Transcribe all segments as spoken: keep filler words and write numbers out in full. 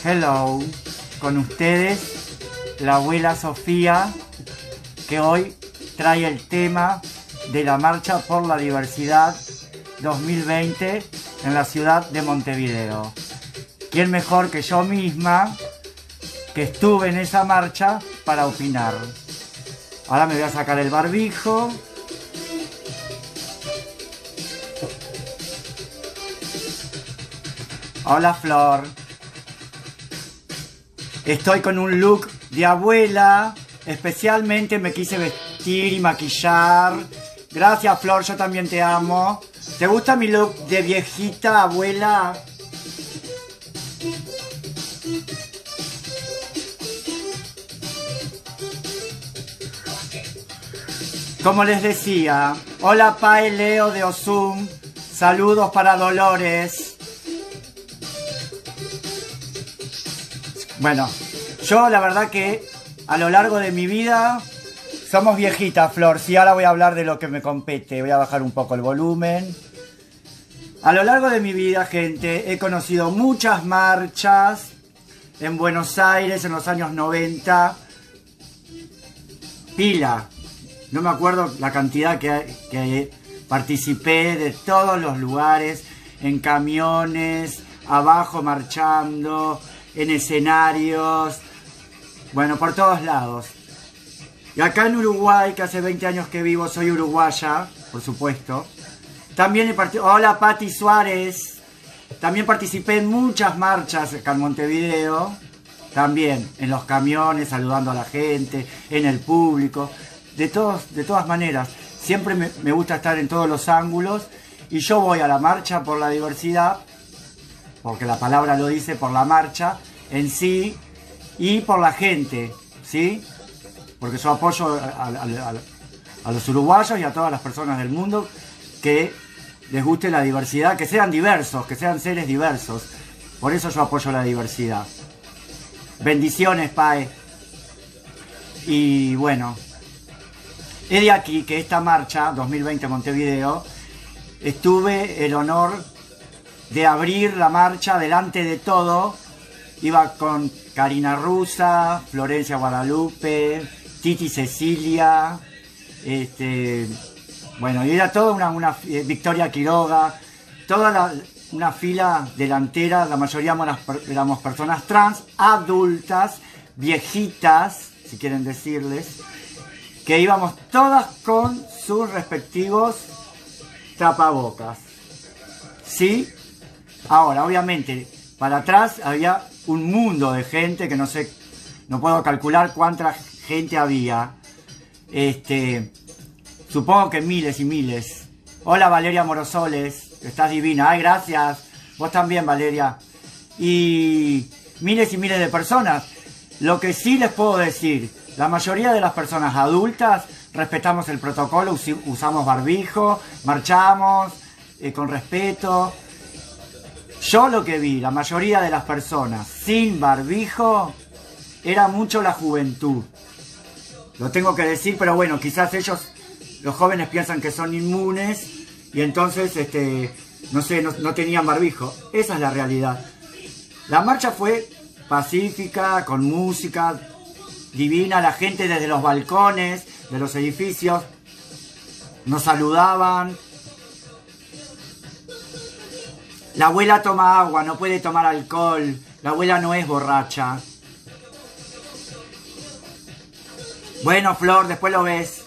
Hello, con ustedes la abuela Sofía, que hoy trae el tema de la Marcha por la Diversidad dos mil veinte en la ciudad de Montevideo. ¿Quién mejor que yo misma, que estuve en esa marcha, para opinar? Ahora me voy a sacar el barbijo. Hola, Flor. Estoy con un look de abuela. Especialmente me quise vestir y maquillar. Gracias, Flor, yo también te amo. ¿Te gusta mi look de viejita abuela? Como les decía, hola Pae Leo de Osum, saludos para Dolores. Bueno, yo la verdad que a lo largo de mi vida somos viejitas, Flor. Sí, ahora voy a hablar de lo que me compete, voy a bajar un poco el volumen. A lo largo de mi vida, gente, he conocido muchas marchas en Buenos Aires en los años noventa. Pila. No me acuerdo la cantidad que, que participé de todos los lugares, en camiones, abajo marchando, en escenarios, bueno, por todos lados. Y acá en Uruguay, que hace veinte años que vivo, soy uruguaya, por supuesto. También he participado, hola Pati Suárez, también participé en muchas marchas acá en Montevideo, también en los camiones, saludando a la gente, en el público. De, todos, de todas maneras, siempre me, me gusta estar en todos los ángulos y yo voy a la marcha por la diversidad, porque la palabra lo dice, por la marcha en sí y por la gente, ¿sí? Porque yo apoyo a, a, a, a los uruguayos y a todas las personas del mundo que les guste la diversidad, que sean diversos, que sean seres diversos. Por eso yo apoyo la diversidad. Bendiciones, Pae. Y bueno, he de aquí que esta marcha dos mil veinte Montevideo, estuve el honor de abrir la marcha delante de todo. Iba con Karina Russa, Florencia Guadalupe, Titi Cecilia, este, bueno, y era toda una, una eh, Victoria Quiroga, toda la, una fila delantera. La mayoría éramos, éramos personas trans, adultas, viejitas, si quieren decirles, que íbamos todas con sus respectivos tapabocas. ¿Sí? Ahora, obviamente, para atrás había un mundo de gente que no sé, no puedo calcular cuánta gente había. Este, supongo que miles y miles. Hola Valeria Morosoles, estás divina. Ay, gracias. Vos también, Valeria. Y miles y miles de personas. Lo que sí les puedo decir, la mayoría de las personas adultas respetamos el protocolo, us usamos barbijo, marchamos eh, con respeto. Yo lo que vi, la mayoría de las personas sin barbijo, era mucho la juventud. Lo tengo que decir, pero bueno, quizás ellos, los jóvenes, piensan que son inmunes y entonces, este, no sé, no, no tenían barbijo. Esa es la realidad. La marcha fue pacífica, con música divina, la gente desde los balcones de los edificios nos saludaban. La abuela toma agua, no puede tomar alcohol. La abuela no es borracha. Bueno, Flor, después lo ves.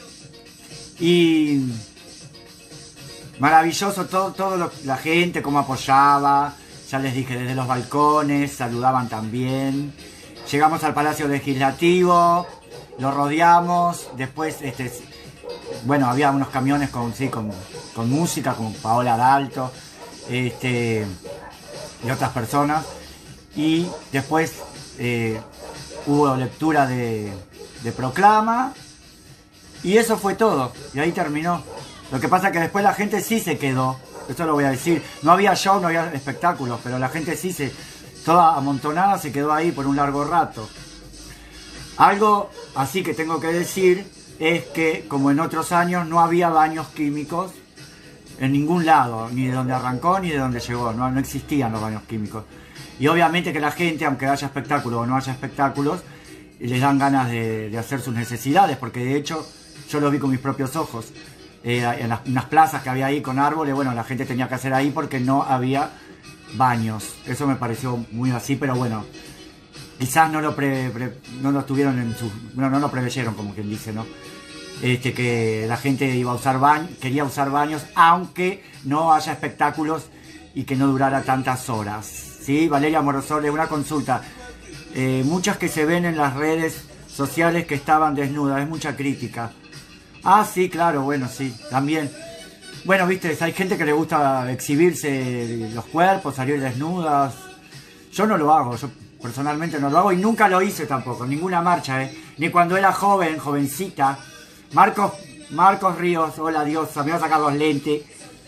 Y maravilloso todo, todo lo, la gente, cómo apoyaba. Ya les dije, desde los balcones, saludaban también. Llegamos al Palacio Legislativo, lo rodeamos. Después, este, bueno, había unos camiones con, sí, con, con música, con Paola Dalto. Este, y otras personas, y después eh, hubo lectura de, de proclama y eso fue todo, y ahí terminó. Lo que pasa es que después la gente sí se quedó, esto lo voy a decir, no había show, no había espectáculos, pero la gente sí se, toda amontonada, se quedó ahí por un largo rato. Algo así que tengo que decir es que, como en otros años, no había baños químicos en ningún lado, ni de donde arrancó ni de donde llegó, no, no existían los baños químicos. Y obviamente que la gente, aunque haya espectáculos o no haya espectáculos, les dan ganas de, de hacer sus necesidades, porque de hecho yo lo vi con mis propios ojos. Eh, en las, unas plazas que había ahí con árboles, bueno, la gente tenía que hacer ahí porque no había baños. Eso me pareció muy así, pero bueno, quizás no lo pre, pre, no lo tuvieron en su, no, no lo preveyeron, como quien dice, ¿no? Este, que la gente iba a usar baños, quería usar baños, aunque no haya espectáculos y que no durara tantas horas. ¿Sí? Valeria Morosole, una consulta. Eh, muchas que se ven en las redes sociales que estaban desnudas, es mucha crítica. Ah, sí, claro, bueno, sí, también. Bueno, viste, hay gente que le gusta exhibirse los cuerpos, salir desnudas. Yo no lo hago, yo personalmente no lo hago y nunca lo hice tampoco, ninguna marcha, ¿eh? Ni cuando era joven, jovencita. Marcos, Marcos Ríos, hola diosa, me voy a sacar los lentes.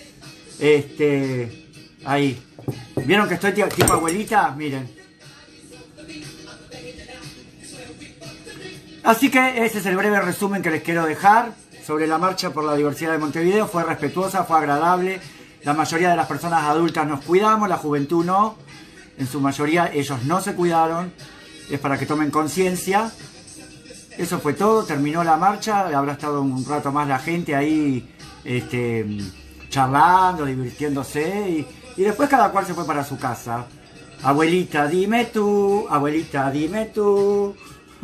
Este, ahí. ¿Vieron que estoy tipo abuelita? Miren. Así que ese es el breve resumen que les quiero dejar sobre la marcha por la diversidad de Montevideo. Fue respetuosa, fue agradable. La mayoría de las personas adultas nos cuidamos, la juventud no. En su mayoría ellos no se cuidaron. Es para que tomen conciencia. Eso fue todo, terminó la marcha. Habrá estado un rato más la gente ahí este, charlando, divirtiéndose. Y, y después cada cual se fue para su casa. Abuelita, dime tú. Abuelita, dime tú.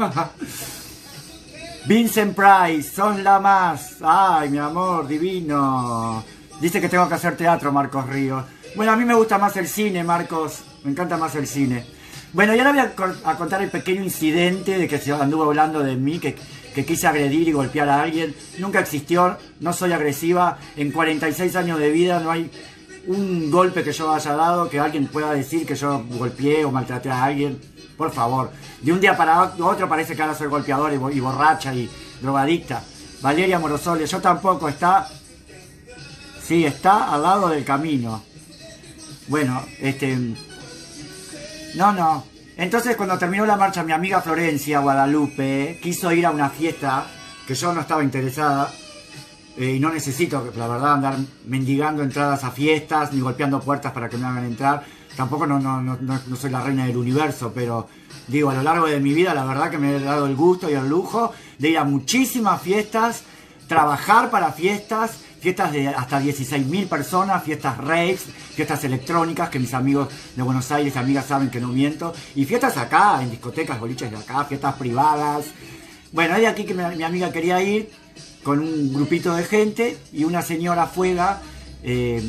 Vincent Price, sos la más. Ay, mi amor, divino. Dice que tengo que hacer teatro, Marcos Ríos. Bueno, a mí me gusta más el cine, Marcos. Me encanta más el cine. Bueno, y ahora voy a, a contar el pequeño incidente de que se anduvo hablando de mí, que, que quise agredir y golpear a alguien. Nunca existió, no soy agresiva. En cuarenta y seis años de vida no hay un golpe que yo haya dado que alguien pueda decir que yo golpeé o maltraté a alguien. Por favor, de un día para otro parece que ahora soy golpeadora y borracha y drogadicta. Valeria Morosole, yo tampoco, está... Sí, está al lado del camino. Bueno, este... No, no. Entonces cuando terminó la marcha, mi amiga Florencia Guadalupe quiso ir a una fiesta que yo no estaba interesada. Eh, y no necesito, la verdad, andar mendigando entradas a fiestas ni golpeando puertas para que me hagan entrar. Tampoco no, no, no, no soy la reina del universo, pero digo, a lo largo de mi vida la verdad que me he dado el gusto y el lujo de ir a muchísimas fiestas, trabajar para fiestas, fiestas de hasta dieciséis mil personas, fiestas raves, fiestas electrónicas, que mis amigos de Buenos Aires, amigas saben que no miento, y fiestas acá, en discotecas, boliches de acá, fiestas privadas. Bueno, es de aquí que mi, mi amiga quería ir con un grupito de gente y una señora fuega, eh,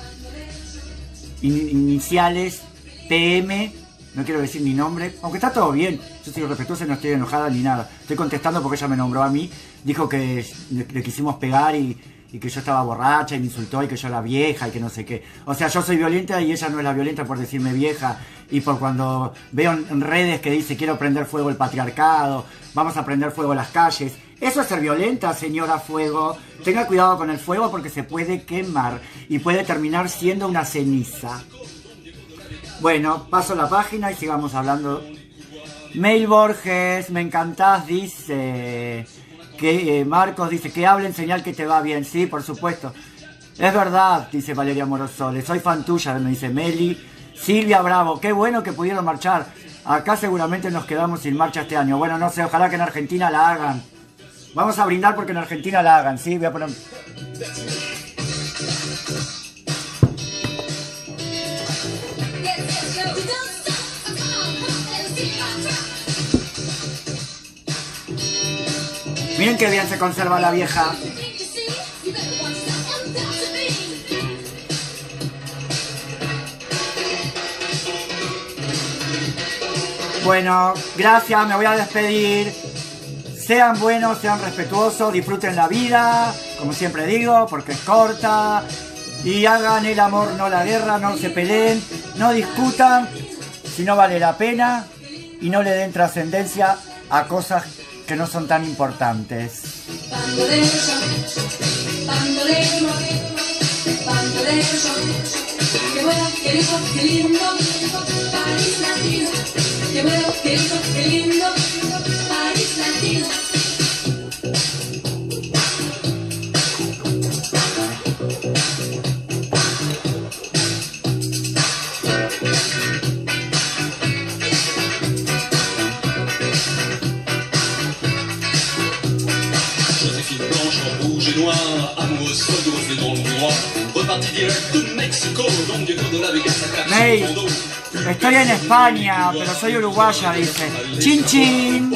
iniciales P M, no quiero decir mi nombre, aunque está todo bien, yo soy respetuosa y no estoy enojada ni nada, estoy contestando porque ella me nombró a mí, dijo que le, le quisimos pegar y, y que yo estaba borracha y me insultó y que yo era vieja y que no sé qué, o sea, yo soy violenta y ella no es la violenta por decirme vieja, y por cuando veo en redes que dice quiero prender fuego el patriarcado, vamos a prender fuego las calles. Eso es ser violenta, señora Fuego. Tenga cuidado con el fuego porque se puede quemar y puede terminar siendo una ceniza. Bueno, paso la página y sigamos hablando. Mail Borges, me encantás, dice. Que eh, Marcos dice que hablen, señal que te va bien. Sí, por supuesto. Es verdad, dice Valeria Morosole. Soy fan tuya, me dice Meli. Silvia Bravo, qué bueno que pudieron marchar. Acá seguramente nos quedamos sin marcha este año. Bueno, no sé, ojalá que en Argentina la hagan. Vamos a brindar porque en Argentina la hagan, ¿sí? Voy a poner... Miren qué bien se conserva la vieja. Bueno, gracias, me voy a despedir. Sean buenos, sean respetuosos, disfruten la vida, como siempre digo, porque es corta. Y hagan el amor, no la guerra, no se peleen, no discutan si no vale la pena y no le den trascendencia a cosas que no son tan importantes. Qué bueno, qué rico, qué lindo, París latino. Qué bueno, qué rico, qué lindo, París latino. May, estoy en España, pero soy uruguaya, dice. Chin chin.